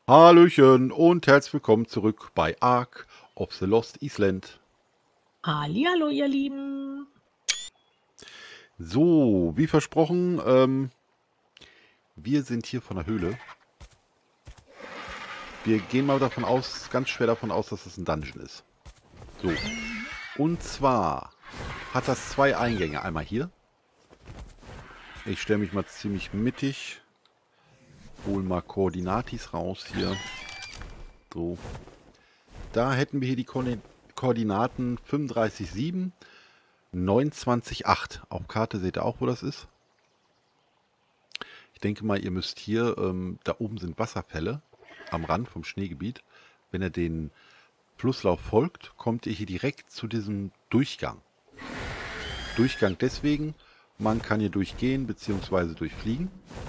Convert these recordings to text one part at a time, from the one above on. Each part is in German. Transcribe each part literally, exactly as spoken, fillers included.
Hallöchen und herzlich willkommen zurück bei Ark of the Lost Island. Hallihallo, ihr Lieben. So, wie versprochen, ähm, wir sind hier von der Höhle. Wir gehen mal davon aus, ganz schwer davon aus, dass es ein Dungeon ist. So, und zwar hat das zwei Eingänge. Einmal hier. Ich stelle mich mal ziemlich mittig. Hol mal Koordinatis raus hier. So. Da hätten wir hier die Ko Koordinaten fünfunddreißig Komma sieben, neunundzwanzig Komma acht. Auf Karte seht ihr auch, wo das ist. Ich denke mal, ihr müsst hier, ähm, da oben sind Wasserfälle am Rand vom Schneegebiet. Wenn ihr den Flusslauf folgt, kommt ihr hier direkt zu diesem Durchgang. Durchgang deswegen, man kann hier durchgehen bzw. durchfliegen.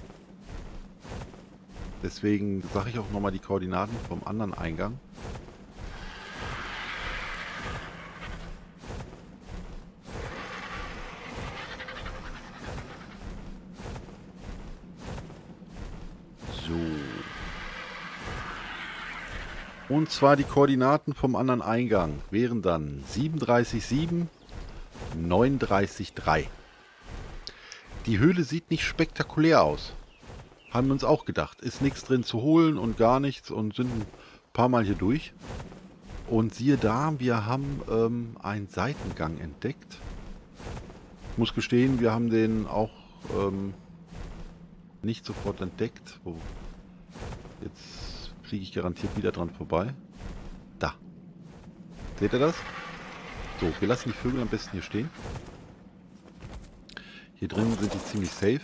Deswegen sage ich auch nochmal die Koordinaten vom anderen Eingang. So. Und zwar die Koordinaten vom anderen Eingang wären dann siebenunddreißig Komma sieben, neununddreißig Komma drei. Die Höhle sieht nicht spektakulär aus. Haben wir uns auch gedacht. Ist nichts drin zu holen und gar nichts und sind ein paar Mal hier durch. Und siehe da, wir haben ähm, einen Seitengang entdeckt. Ich muss gestehen, wir haben den auch ähm, nicht sofort entdeckt. Oh. Jetzt fliege ich garantiert wieder dran vorbei. Da. Seht ihr das? So, wir lassen die Vögel am besten hier stehen. Hier drin sind die ziemlich safe.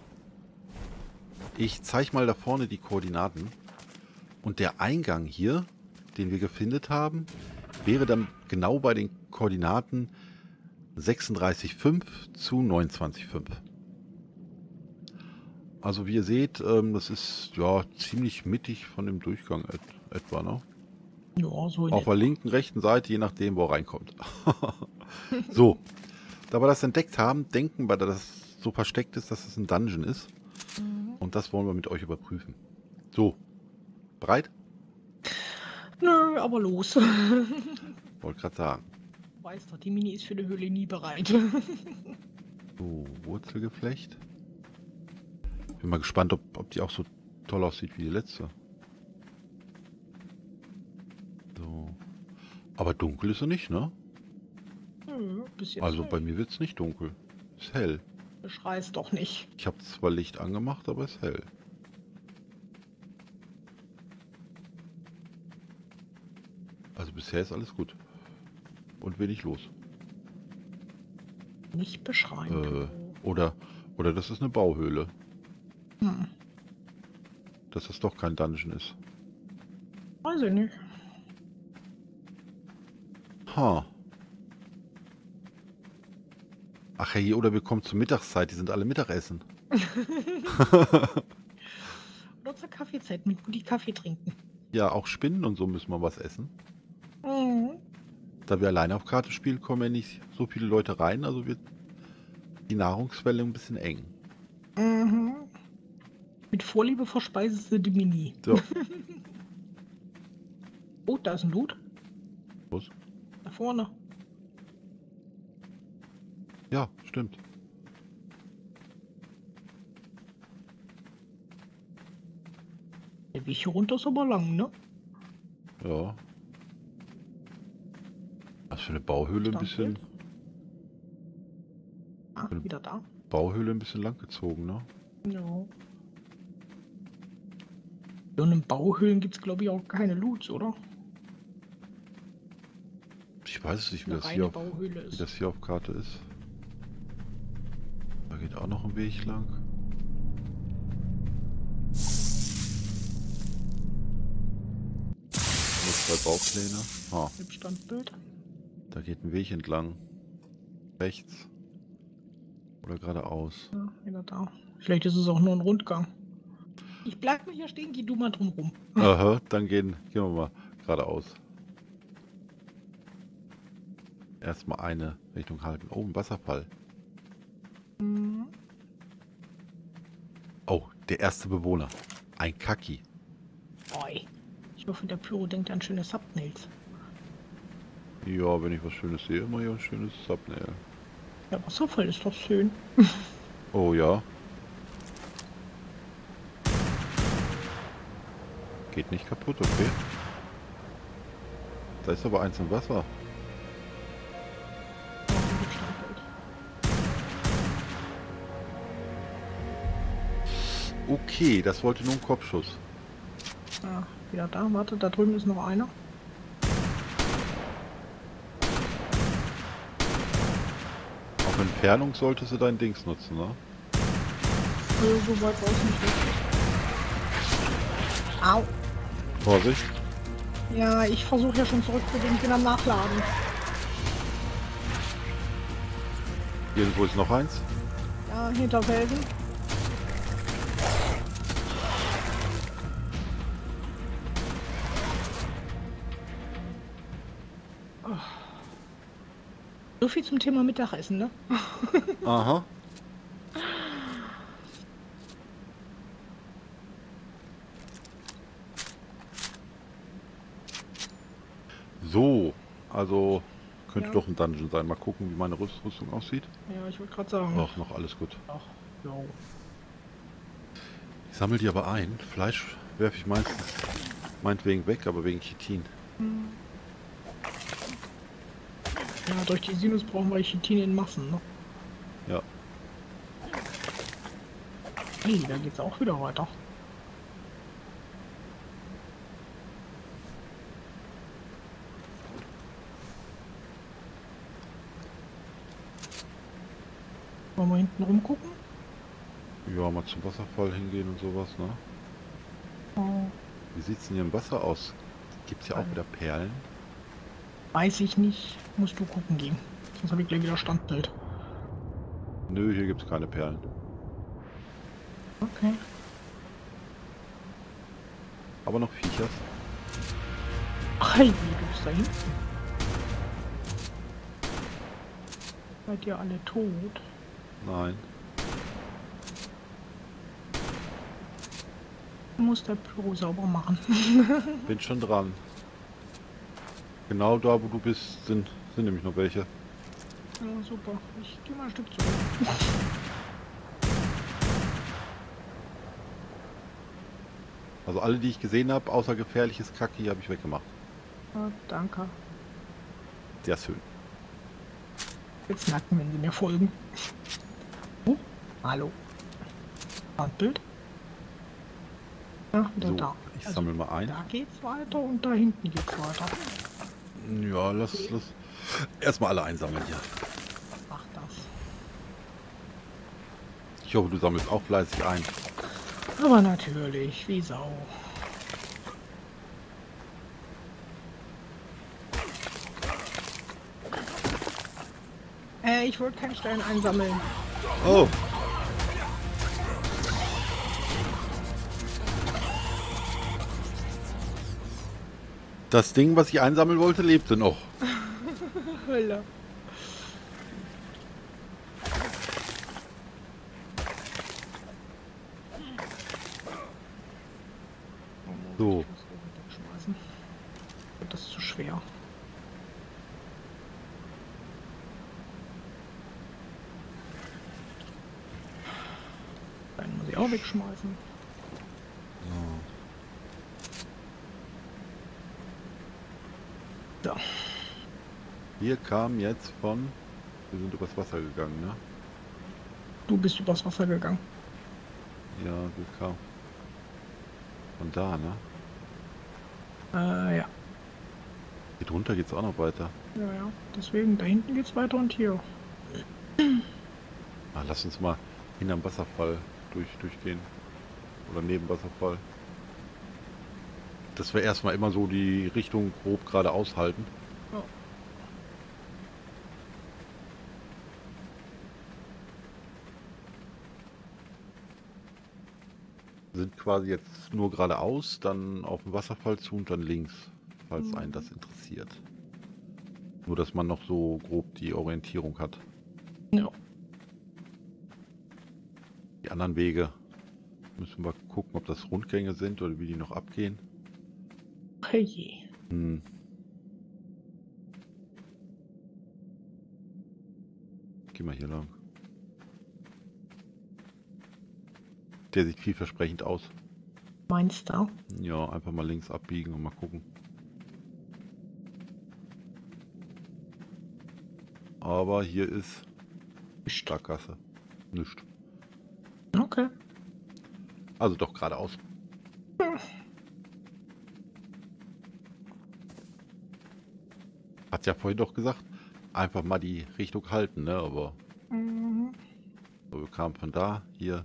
Ich zeige mal da vorne die Koordinaten. Und der Eingang hier, den wir gefunden haben, wäre dann genau bei den Koordinaten sechsunddreißig Komma fünf zu neunundzwanzig Komma fünf. Also wie ihr seht, ähm, das ist ja ziemlich mittig von dem Durchgang et etwa, ne? Ja, so in Auf etwa. der linken, rechten Seite, je nachdem, wo er reinkommt. So, da wir das entdeckt haben, denken wir, dass das so versteckt ist, dass es ein Dungeon ist. Mhm. Und das wollen wir mit euch überprüfen. So, bereit? Nö, aber los. Wollte gerade sagen. Weißt doch, die Mini ist für die Höhle nie bereit. So, Wurzelgeflecht. Bin mal gespannt, ob, ob die auch so toll aussieht wie die letzte. So. Aber dunkel ist sie nicht, ne? Nö, bis jetzt Also nicht. bei mir wird es nicht dunkel. Ist hell. Beschrei's doch nicht. Ich habe zwar Licht angemacht, aber ist hell. Also bisher ist alles gut. Und wenig los. Nicht beschreiben. Äh, oder, oder das ist eine Bauhöhle. Hm. Dass das doch kein Dungeon ist. Weiß ich nicht. Ha. Ach hey, oder wir kommen zur Mittagszeit. Die sind alle Mittagessen. Oder zur Kaffeezeit mit Mutti Kaffee trinken. Ja, auch Spinnen und so müssen wir was essen. Mhm. Da wir alleine auf Karte spielen, kommen ja nicht so viele Leute rein. Also wird die Nahrungsquelle ein bisschen eng. Mhm. Mit Vorliebe verspeisest du die Mini. So. Oh, da ist ein Loot. Was? Da vorne. Ja, stimmt. Der Weg hier runter ist aber lang, ne? Ja. Was für eine Bauhöhle ein bisschen. Ah, wieder da. Bauhöhle ein bisschen lang gezogen, ne? Ja. Ja, und in Bauhöhlen gibt es, glaube ich, auch keine Loots, oder? Ich weiß es nicht, wie Eine das, reine hier auf, Bauhöhle wie ist. das hier auf Karte ist. Da geht auch noch ein Weg lang. Nur zwei Baupläne. Ah, Im Standbild. da geht ein Weg entlang. Rechts. Oder geradeaus. Ja, wieder da. Vielleicht ist es auch nur ein Rundgang. Ich bleib mal hier stehen, geh du mal drum rum. Aha, dann gehen, gehen wir mal geradeaus. Erstmal eine Richtung halten. Oh, ein Wasserfall. Mhm. Oh, der erste Bewohner. Ein Kaki. Oi. Ich hoffe, der Pyro denkt an schöne Thumbnails. Ja, wenn ich was Schönes sehe, immer ja ein schönes Thumbnail. Ja, Wasserfall ist doch schön. Oh ja. Geht nicht kaputt, okay. Da ist aber eins im Wasser. Okay, das wollte nur ein Kopfschuss. Ja, wieder da. Warte, da drüben ist noch einer. Auf Entfernung solltest du dein Dings nutzen, ne? Also, so weit war es nicht richtig. Au. Vorsicht. Ja, ich versuche ja schon zurückzugehen. Ich bin am Nachladen. Irgendwo ist noch eins. Ja, hinter Felsen. So viel zum Thema Mittagessen, ne? Aha. So, also könnte Ja. doch ein Dungeon sein. Mal gucken, wie meine Rüst Rüstung aussieht. Ja, ich wollte gerade sagen. Ach, noch alles gut. Ach, jo. Ich sammle die aber ein. Fleisch werfe ich meistens meinetwegen weg, aber wegen Chitin. Ja, durch die Sinus brauchen wir Chitin in Massen, ne? Ja. Hey, da geht's auch wieder weiter. Wollen wir hinten rumgucken? Ja, mal zum Wasserfall hingehen und sowas, ne? Oh, Wie sieht's denn hier im Wasser aus? Gibt's hier auch wieder Perlen? weiß ich nicht. Musst du gucken gehen. Sonst habe ich gleich wieder Standbild. Nö, hier gibt's keine Perlen. Okay. Aber noch Viechers. Ach, hey, du bist da hinten. Seid ihr alle tot? Nein. Muss der Pyro sauber machen. Bin schon dran. Genau da, wo du bist, sind, sind nämlich noch welche. Ja, super. Ich gehe mal ein Stück zurück. Also alle, die ich gesehen habe, außer gefährliches Kacki, habe ich weggemacht. Ja, danke. Sehr schön. Jetzt nacken, wenn sie mir folgen. Oh, hallo. Standbild. Ja, wieder So, da. ich Also, sammle mal ein. da geht's weiter und da hinten geht's weiter. Ja, lass, lass erstmal alle einsammeln hier. Mach das. Ich hoffe, du sammelst auch fleißig ein. Aber natürlich, wie Sau. Äh, ich wollte keinen Stein einsammeln. Oh! Das Ding, was ich einsammeln wollte, lebte noch. Hölle. So. Ich muss das wegschmeißen. Das ist zu schwer. Dann muss ich auch wegschmeißen. So. Wir kamen jetzt von... Wir sind übers Wasser gegangen, ne? Du bist übers Wasser gegangen. Ja, wir kamen von da, ne? Äh, ja. Hier drunter geht's auch noch weiter. Ja, ja. Deswegen, da hinten geht's weiter und hier. Ah, lass uns mal hinterm Wasserfall durch, durchgehen. Oder neben Wasserfall. Dass wir erstmal immer so die Richtung grob gerade aushalten. Ja. Sind quasi jetzt nur geradeaus, dann auf dem Wasserfall zu und dann links, falls Mhm. einen das interessiert. Nur, dass man noch so grob die Orientierung hat. Ja. Die anderen Wege müssen wir gucken, ob das Rundgänge sind oder wie die noch abgehen. Hey je. Hm. Geh mal hier lang. Der sieht vielversprechend aus. Meinst du? Ja, einfach mal links abbiegen und mal gucken. Aber hier ist Sackgasse. Nichts. Okay. Also doch geradeaus. Hm. Hat ja vorhin doch gesagt, einfach mal die Richtung halten, ne? Aber Mhm. so, wir kamen von da, hier.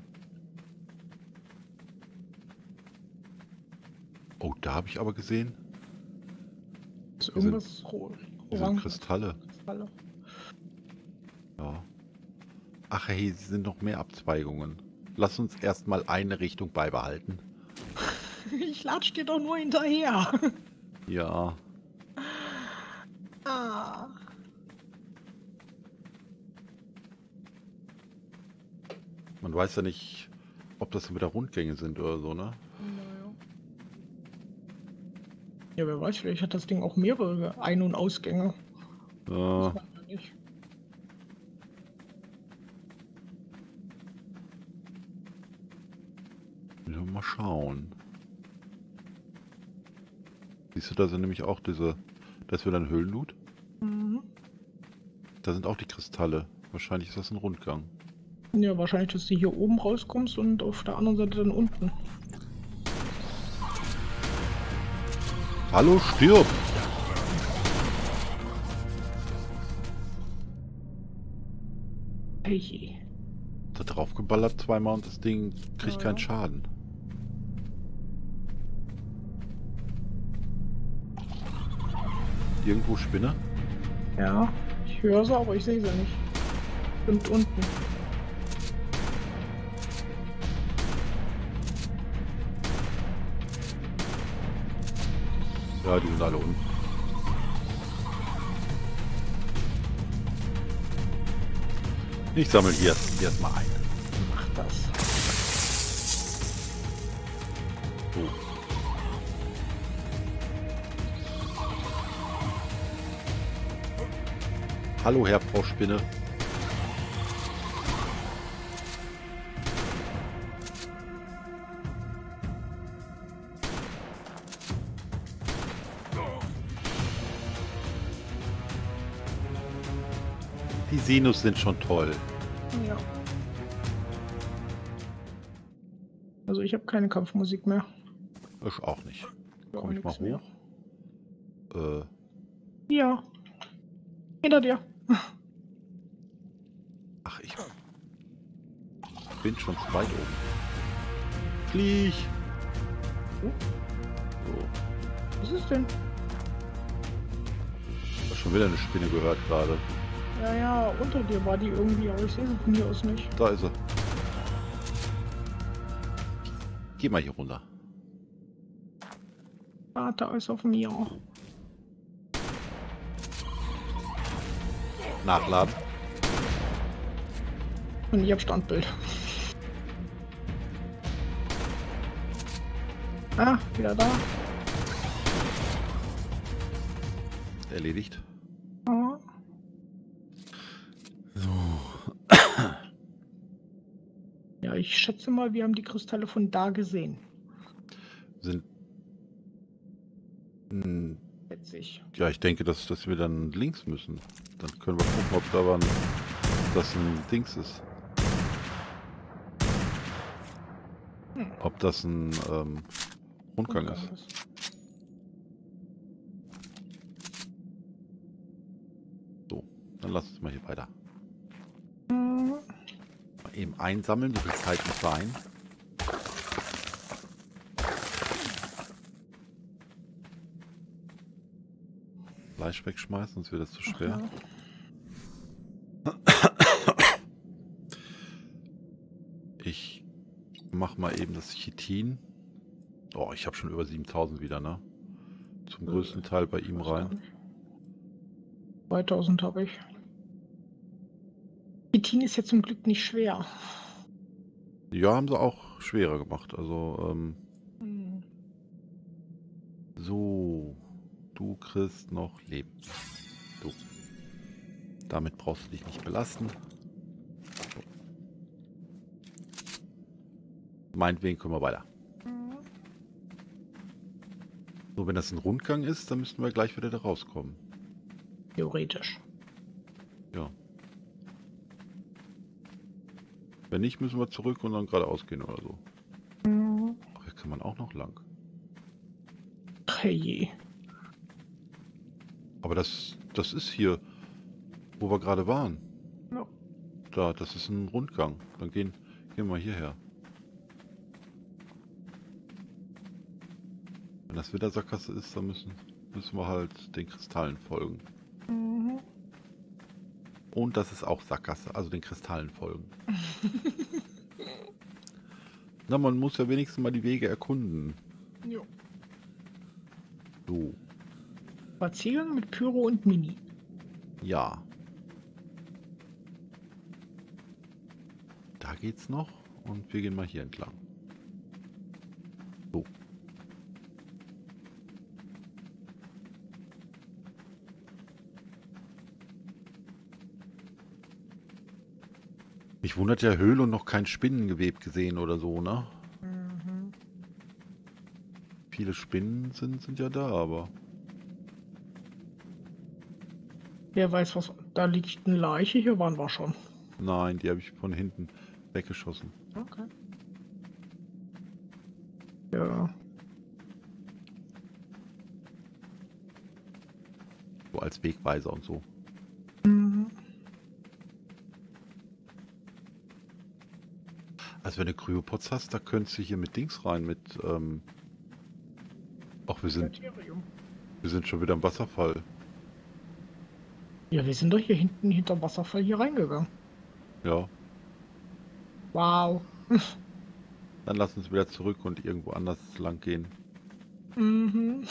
Oh, da habe ich aber gesehen. Ist Hier sind- irgendwas rot. Hier sind Kristalle. Kristalle. Ja. Ach hey, hier sind noch mehr Abzweigungen. Lass uns erstmal eine Richtung beibehalten. Ich latsch dir doch nur hinterher. Ja. Ah. Man weiß ja nicht, ob das wieder Rundgänge sind oder so, ne? Naja. Ja, wer weiß, vielleicht hat das Ding auch mehrere Ein- und Ausgänge. Ja. Das weiß man nicht. Ja, mal schauen. Siehst du, da sind nämlich auch diese... Da ist wieder ein Höhlenloot. Mhm. Da sind auch die Kristalle. Wahrscheinlich ist das ein Rundgang. Ja, wahrscheinlich, dass du hier oben rauskommst und auf der anderen Seite dann unten. Hallo, stirb! Hey je. Da drauf geballert zweimal und das Ding kriegt Ja, keinen ja. Schaden. Irgendwo Spinne? Ja, ich höre sie, aber ich sehe sie nicht. Und unten. Ja, die sind alle unten. Ich sammle hier erstmal ein. Mach das. So. Hallo, Herr Frau Spinne. Die Sinus sind schon toll. Ja. Also ich habe keine Kampfmusik mehr. Ich auch nicht. Ja, Komme ich mal nix mehr. hoch? Äh, Ja. Hinter dir. ach, ich bin schon zu weit oben. Flieg! Oh, So, was ist denn? ich habe schon wieder eine Spinne gehört gerade. Ja, ja, unter dir war die irgendwie, aber ich sehe sie von hier aus nicht. Da ist sie. Geh mal hier runter. Vater ist auf mir. Nachladen. Und ich hab Standbild. Ah, wieder da. Erledigt. Ah. So. Ja, ich schätze mal, wir haben die Kristalle von da gesehen. Sind. Hm, Schätze ich. ja, ich denke, dass, dass wir dann links müssen. Dann können wir gucken, ob da ein, das ein Dings ist. Hm. Ob das ein ähm, Rundgang ist. Rundgang ist. So, dann lass uns mal hier weiter. Hm. Mal eben einsammeln, so viel Zeit muss sein. Fleisch wegschmeißen, sonst wird das zu schwer. Ja. Ich mach mal eben das Chitin. Oh, ich habe schon über siebentausend wieder, ne? Zum größten Teil bei ihm rein. zweitausend habe ich. Chitin ist ja zum Glück nicht schwer. Ja, haben sie auch schwerer gemacht. Also, ähm, Hm. So, du kriegst noch Leben. So. Damit brauchst du dich nicht belasten. So. Meinetwegen können wir weiter. So, wenn das ein Rundgang ist, dann müssten wir gleich wieder da rauskommen. Theoretisch. Ja. Wenn nicht, müssen wir zurück und dann geradeaus gehen oder so. Mhm. Ach, hier kann man auch noch lang. Hey. Aber das, das ist hier, wo wir gerade waren. Ja. Da, das ist ein Rundgang. Dann gehen, gehen wir hierher. Wenn das wieder Sackgasse ist, dann müssen, müssen wir halt den Kristallen folgen. Mhm. Und das ist auch Sackgasse, also den Kristallen folgen. Na, man muss ja wenigstens mal die Wege erkunden. Jo. So, Spaziergang mit Pyro und Mini. ja. Da geht's noch und wir gehen mal hier entlang. So. Mich wundert ja Höhle und noch kein Spinnengewebe gesehen oder so, ne? Mhm. Viele Spinnen sind, sind ja da, aber... Wer weiß was. Da liegt eine Leiche, hier waren wir schon. Nein, die habe ich von hinten weggeschossen. Okay. Ja. So als Wegweiser und so. Mhm. Also wenn du Kryopods hast, da könntest du hier mit Dings rein, mit... Ähm Ach, wir sind, Kriterium. wir sind schon wieder am Wasserfall. Ja, wir sind doch hier hinten hinterm Wasserfall hier reingegangen. Ja, Wow. dann lass uns wieder zurück und irgendwo anders lang gehen. Mhm.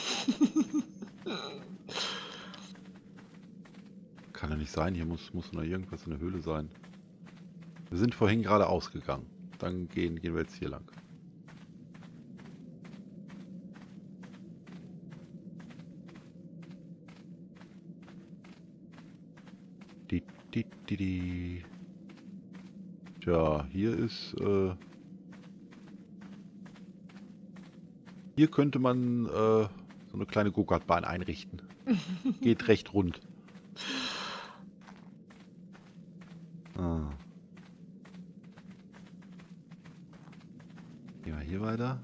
Kann ja nicht sein, hier muss, muss noch irgendwas in der Höhle sein. Wir sind vorhin gerade ausgegangen. Dann gehen, gehen wir jetzt hier lang. Die, die, die, die. Tja, hier ist... Äh hier könnte man äh, so eine kleine Go-Kart-Bahn einrichten. Geht recht rund. Ah. Gehen wir hier weiter.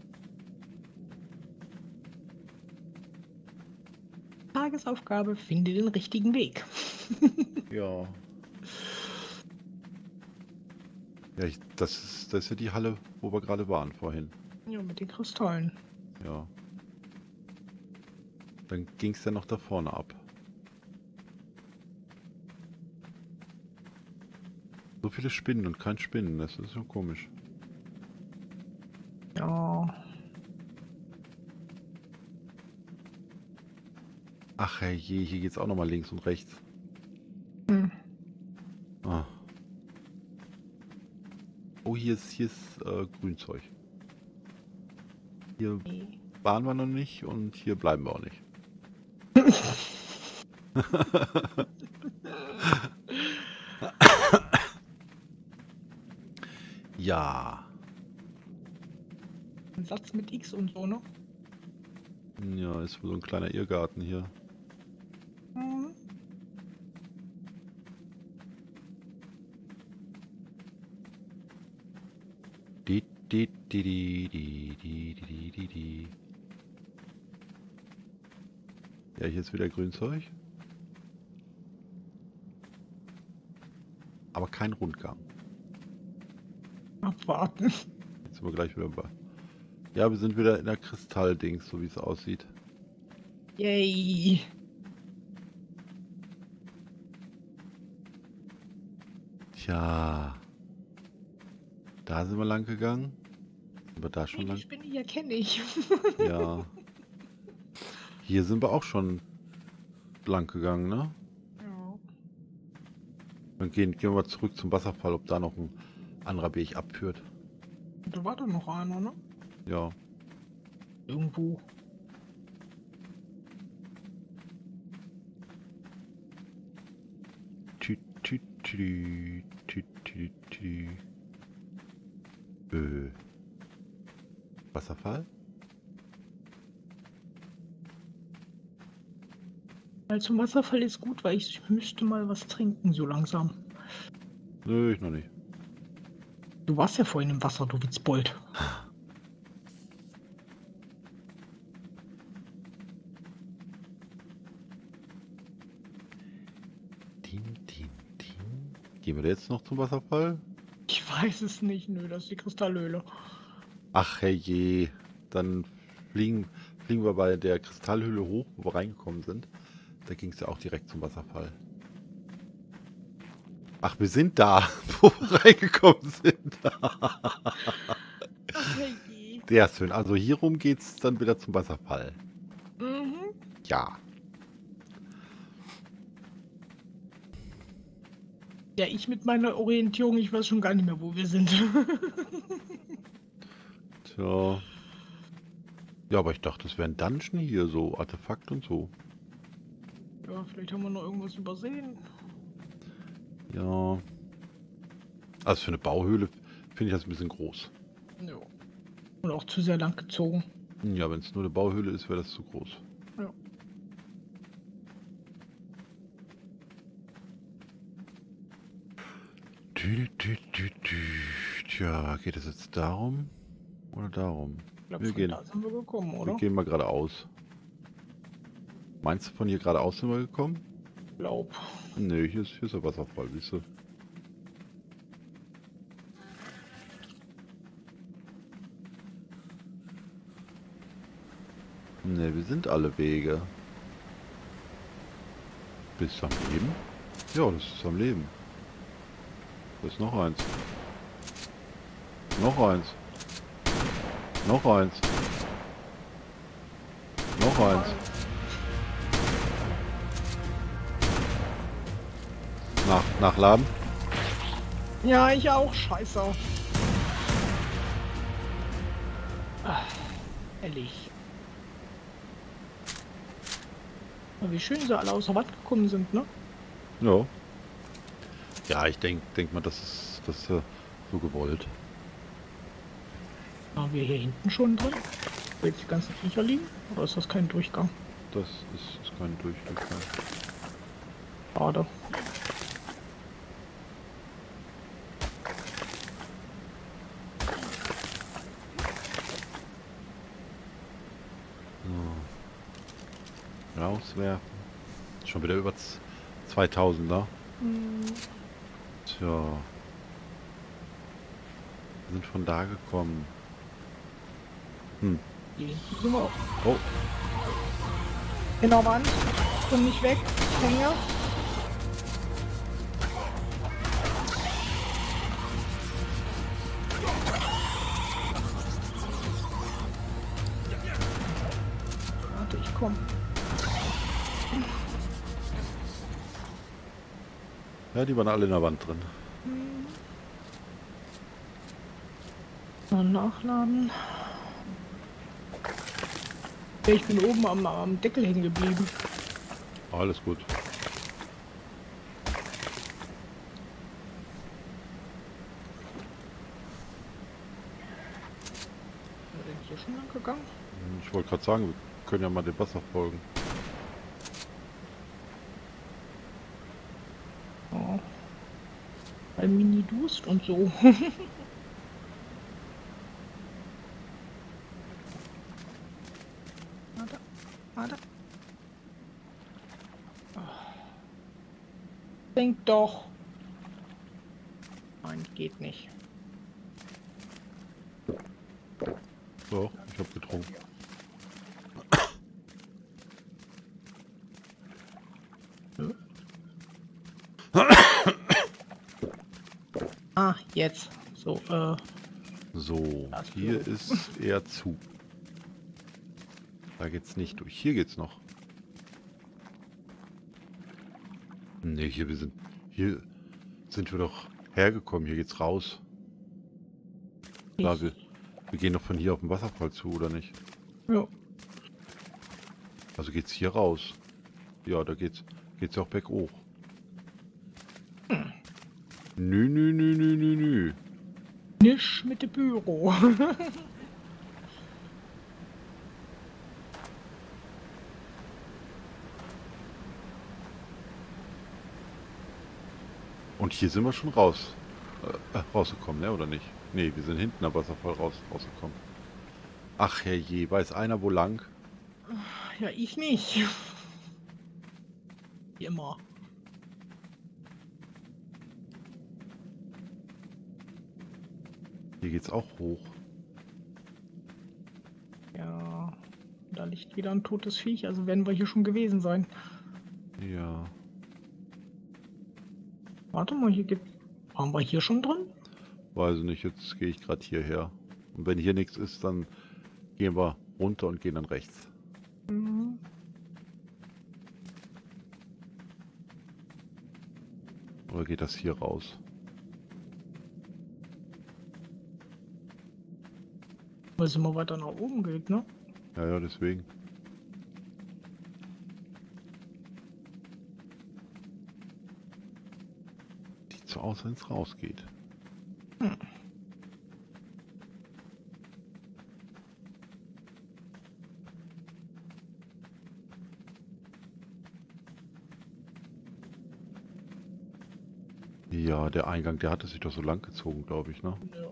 Tagesaufgabe, finde den richtigen Weg. Ja. Ja, ich, das, ist, das ist ja die Halle, wo wir gerade waren vorhin. Ja, mit den Kristallen. Ja. Dann ging es ja noch da vorne ab. So viele Spinnen und kein Spinnen, das ist schon komisch. Ja. Ach herrje, hier geht's auch nochmal links und rechts. Hm. Ah. Oh, hier ist, hier ist äh, Grünzeug. Hier waren wir noch nicht und hier bleiben wir auch nicht. Ja. Ein Satz mit X und so, ne? Ja, ist so ein kleiner Irrgarten hier. Mhm. Die, die, die, die, die, die, die, die, die. Ja, hier ist wieder Grünzeug. Aber kein Rundgang. Abwarten. Jetzt sind wir gleich wieder bei. Ja, wir sind wieder in der Kristalldings, so wie es aussieht. Yay. Tja. Da sind wir lang gegangen. Sind wir da schon Die lang? Spinne hier kenne ich. Ja. Hier sind wir auch schon lang gegangen, ne? Ja. Dann gehen, gehen wir zurück zum Wasserfall, ob da noch ein anderer Weg abführt. Da war doch noch einer, ne? Ja. Irgendwo. tü, tü, tü, tü. Äh. Wasserfall? Weil zum Wasserfall ist gut, weil ich müsste mal was trinken, so langsam. Nö, ich noch nicht. Du warst ja vorhin im Wasser, du Witzbold. Din, din, din. Gehen wir jetzt noch zum Wasserfall? Ich weiß es nicht, nö, das ist die Kristallhöhle. Ach herrje, dann fliegen, fliegen wir bei der Kristallhöhle hoch, wo wir reingekommen sind. Da ging es ja auch direkt zum Wasserfall. Ach, wir sind da, wo wir reingekommen sind. Ach, herrje. Der ist schön. Also hier rum geht es dann wieder zum Wasserfall. Mhm. Ja. Ja, ich mit meiner Orientierung, ich weiß schon gar nicht mehr, wo wir sind. Tja. Ja, aber ich dachte, das wäre ein Dungeon hier, so Artefakt und so. Ja, vielleicht haben wir noch irgendwas übersehen. Ja. Also für eine Bauhöhle finde ich das ein bisschen groß. Ja. Und auch zu sehr lang gezogen. Ja, wenn es nur eine Bauhöhle ist, wäre das zu groß. Ja. Tü, tü, tü, tü. Tja, geht es jetzt darum oder darum? Ich glaube, Wir von gehen, da sind wir gekommen, oder? wir gehen mal geradeaus. Meinst du, von hier geradeaus sind wir gekommen? Glaub. Nö, hier ist, hier ist der Wasserfall, siehst du. Ne, wir sind alle Wege. Bist du am Leben? Ja, das ist am Leben. Da ist noch eins. Noch eins. Noch eins. Noch eins. Nach, nachladen. Ja, ich auch, scheiße. Ah, ehrlich. Aber wie schön sie alle aus der Wand gekommen sind, ne? Ja. Ja, ich denke denk mal, das ist, das ist ja so gewollt. Waren wir hier hinten schon drin? Wo jetzt die ganzen Viecher liegen? Oder ist das kein Durchgang? Das ist, ist kein Durchgang. Schade. So. Rauswerfen. Schon wieder über zweitausender. Hm. Tja. Wir sind von da gekommen. Hm. Hier hinten sind wir auch. Oh. In der Wand. Komm nicht weg. Ich hänge. Warte, ich komm. Ja, die waren alle in der Wand drin. Mal nachladen. Ja, ich bin oben am, am Deckel hängen geblieben. Alles gut. Sind wir denn hier schon lang gegangen? Ich wollte gerade sagen, wir können ja mal dem Wasser folgen. Oh. Bei Mini Durst und so. Warte, warte. Oh. Denk doch. Nein, geht nicht. Doch, ich habe getrunken. Ah, jetzt. So, äh. So, Das hier so. ist eher zu. Da geht's nicht durch. Hier geht's noch. Ne, hier wir sind. Hier sind wir doch hergekommen. Hier geht's raus. Klar, wir, wir gehen doch von hier auf den Wasserfall zu, oder nicht? Ja. Also geht's hier raus. Ja, da geht's geht's ja auch berghoch. Hm. Nü, nü, nü, nü, nü, nü. Nicht mit dem Büro. Und hier sind wir schon raus. Äh, rausgekommen, ne? Oder nicht? Ne, wir sind hinten am Wasserfall raus, rausgekommen. Ach herrje, weiß einer wo lang? Ja, ich nicht. Wie immer. Hier geht's auch hoch. Ja, da liegt wieder ein totes Viech, also werden wir hier schon gewesen sein. Ja. Warte mal, hier gibt... Waren wir hier schon drin? Weiß ich nicht, jetzt gehe ich gerade hierher. Und wenn hier nichts ist, dann gehen wir runter und gehen dann rechts. Mhm. Oder geht das hier raus? Weil es immer weiter nach oben geht, ne? Ja, ja, deswegen. Sieht so aus, wenn es rausgeht. Hm. Ja, der Eingang, der hatte sich doch so lang gezogen, glaube ich, ne? Ja.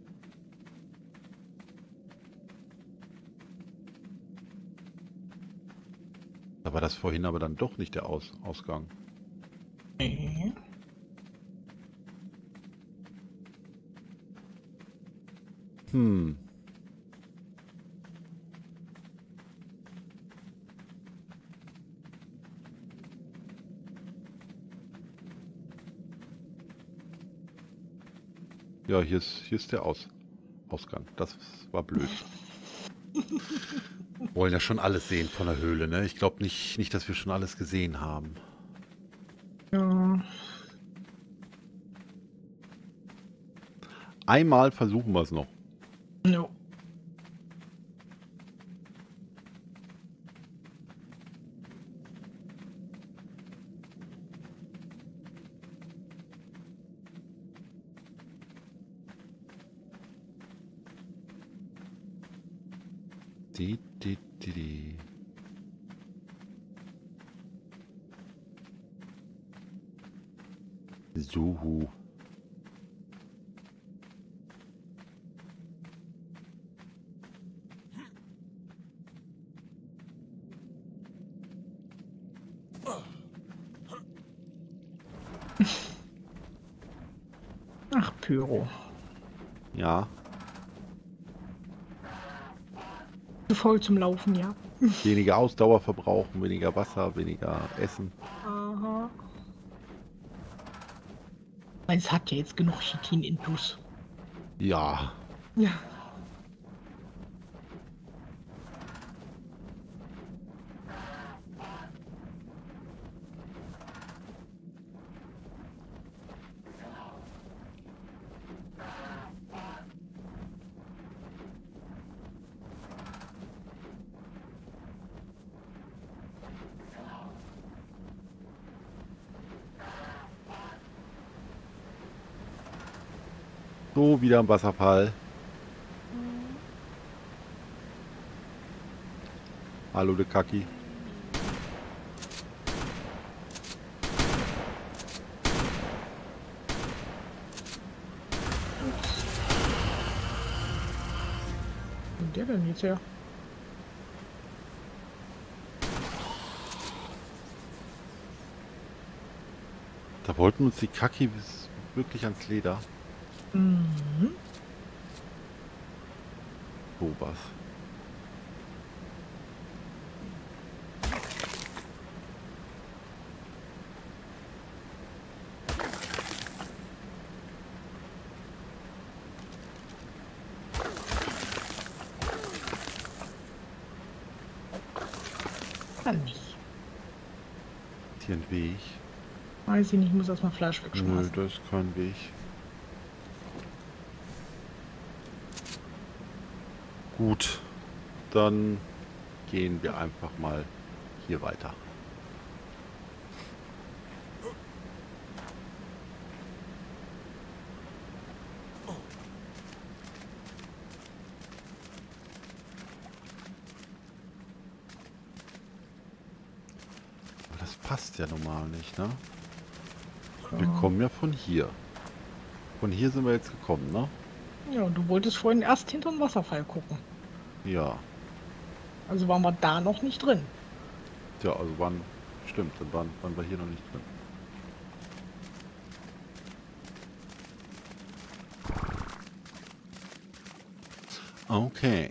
Da war das vorhin aber dann doch nicht der Aus Ausgang. Nee. Hm. Ja, hier ist, hier ist der Aus Ausgang. Das war blöd. Wollen ja schon alles sehen von der Höhle, ne? Ich glaube nicht, nicht, dass wir schon alles gesehen haben. Ja. Einmal versuchen wir es noch. No. Die, die, die, die. So. Ach, Pyro. Ja. Zu voll zum Laufen, ja. Weniger Ausdauer verbrauchen, weniger Wasser, weniger Essen. Aha. Es hat ja jetzt genug Chitin intus. Ja. Ja. So, wieder am Wasserfall. Hallo, de Kaki. Wo ist der denn jetzt her? Da wollten uns die Kaki bis wirklich ans Leder. Mhm. So was. Kann nicht. Ist hier ein Weg? Weiß ich nicht, ich muss erstmal Fleisch Nö, wegschmeißen. das ist kein Weg. Gut, dann gehen wir einfach mal hier weiter. passt ja normal nicht, ne? Ja. Wir kommen ja von hier. Von hier sind wir jetzt gekommen, ne? Ja, und du wolltest vorhin erst hinter den Wasserfall gucken. Ja. Also waren wir da noch nicht drin. Tja, also waren... Stimmt, dann waren, waren wir hier noch nicht drin. Okay.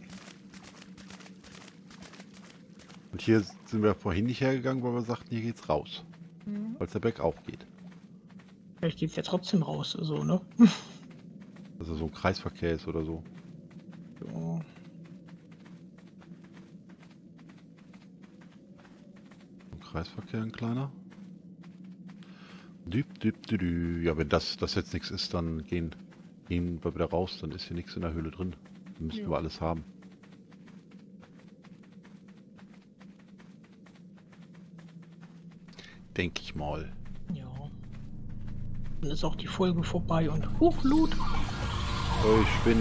Und hier sind wir vorhin nicht hergegangen, weil wir sagten, hier geht's raus. Mhm. Weil es der bergauf geht. Vielleicht geht's ja trotzdem raus, so, ne? Also so ein Kreisverkehr ist oder so. So. Ein Kreisverkehr, ein kleiner. Düb, düb, dü, dü. Ja, wenn das, das jetzt nichts ist, dann gehen, gehen wir wieder raus. Dann ist hier nichts in der Höhle drin. Dann müssen Ja. wir alles haben. Denke ich mal. Ja. Dann ist auch die Folge vorbei und Hochlut. Oh, ich bin.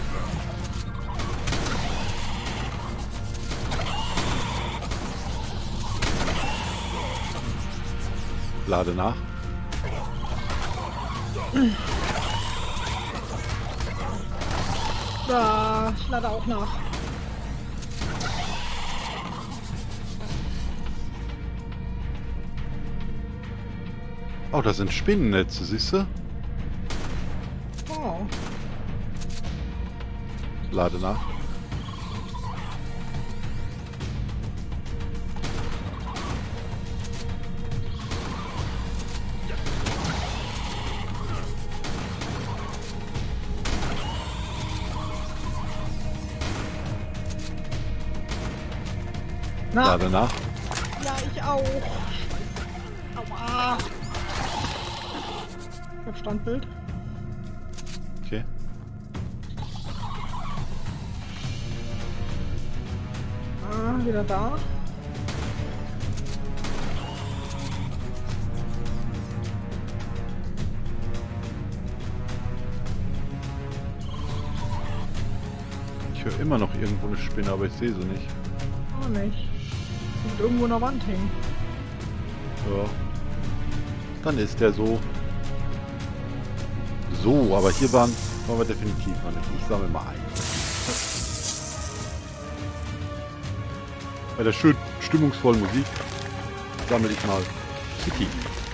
Lade nach. Ja, ich lade auch nach. Oh, da sind Spinnennetze, siehst du? Oh. Lade nach. Na, Lade nach. ja, ich auch. Aua. Ich hab Standbild. Okay. Ah, wieder da. Ich höre immer noch irgendwo eine Spinne, aber ich sehe sie nicht. Auch nicht. Und irgendwo in der Wand hängen. Ja. Dann ist der so. So, aber hier waren, waren wir definitiv noch nicht. Ich sammle mal ein. Bei der schön stimmungsvollen Musik sammle ich mal Kitty.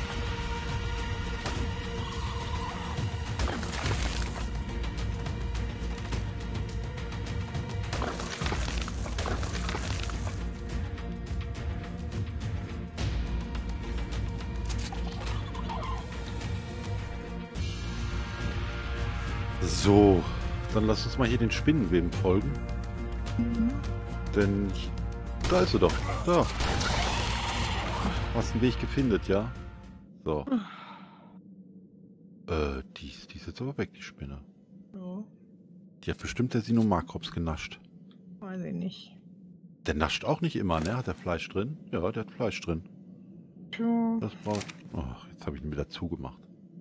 So, dann lass uns mal hier den Spinnenweben folgen. Mhm. Denn da ist sie doch. Da. Hast einen Weg gefindet, ja? So. Äh, die, ist- die ist jetzt aber weg, die Spinne. Ja, Die hat bestimmt der Sinomakrops genascht. weiß ich nicht. Der nascht auch nicht immer, ne? Hat der Fleisch drin? Ja, der hat Fleisch drin. Tja, Das braucht... Ach, jetzt habe ich ihn wieder zugemacht.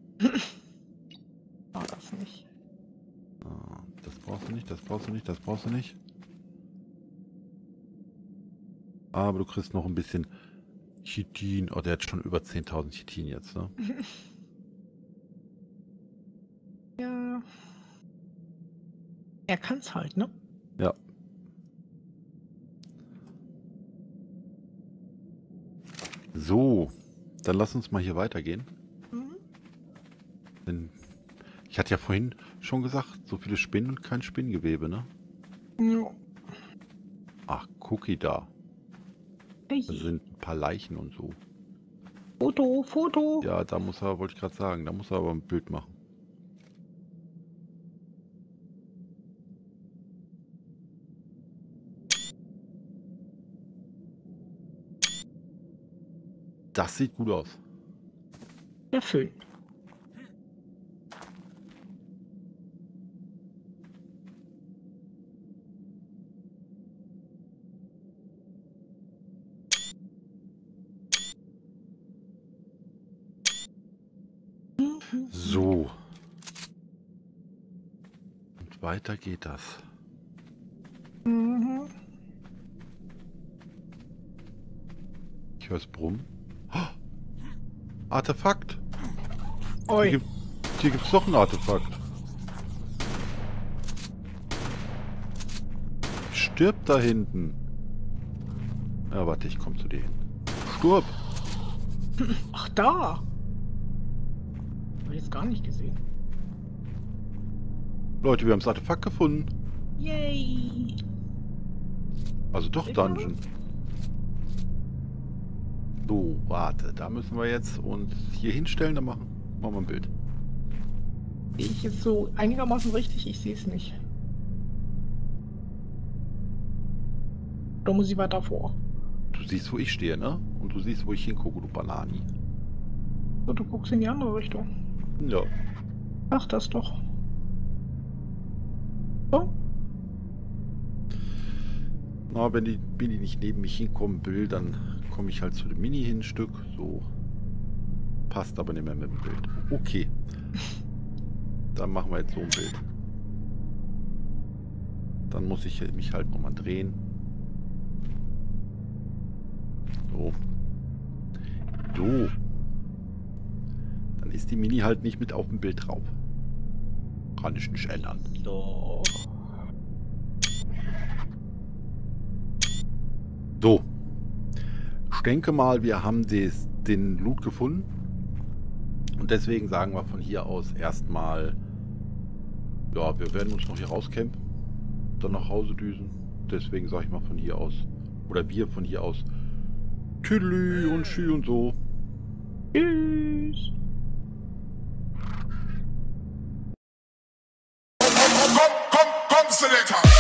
war das nicht. Ah, das brauchst du nicht, das brauchst du nicht, das brauchst du nicht. Aber du kriegst noch ein bisschen Chitin. Oh, der hat schon über zehntausend Chitin jetzt, ne? Ja. Er kann's halt, ne? Ja. So, dann lass uns mal hier weitergehen. Mhm. Denn ich hatte ja vorhin schon gesagt, so viele Spinnen und kein Spinngewebe, ne? Ja. Ach, Cookie da. Hey. Da sind ein paar Leichen und so. Foto, Foto. Ja, da muss er, wollte ich gerade sagen, da muss er aber ein Bild machen. Das sieht gut aus. Der Föhn. So. Und weiter geht das. Mhm. Ich höre es brummen. Oh, Artefakt. Oi. Hier, gibt, hier gibt's doch ein Artefakt. Stirb da hinten. Ja, warte, ich komm zu dir hin. Stirb. Ach, da. Hab ich jetzt gar nicht gesehen. Leute, wir haben das Artefakt gefunden. Yay. Also doch Dungeon. So, warte, da müssen wir jetzt uns hier hinstellen, dann machen, machen wir ein Bild. Sehe ich jetzt so einigermaßen richtig? Ich sehe es nicht. Da muss ich weiter vor. Du siehst, wo ich stehe, ne? Und du siehst, wo ich hingucke, du Banani. So, du guckst in die andere Richtung. Ja. Ach, das doch. So. Na, wenn die Mini nicht neben mich hinkommen will, dann komme ich halt zu dem Mini hin ein Stück. So. Passt aber nicht mehr mit dem Bild. Okay. Dann machen wir jetzt so ein Bild. Dann muss ich mich halt nochmal drehen. So. So. Dann ist die Mini halt nicht mit auf dem Bild drauf. Kann ich nicht ändern. So. So. Ich denke mal, wir haben des, den Loot gefunden. Und deswegen sagen wir von hier aus erstmal, ja, wir werden uns noch hier rauscampen. Dann nach Hause düsen. Deswegen sage ich mal von hier aus, oder wir von hier aus, Tüdelü und Schü und so. Tschüss. Come, come, come, Selector.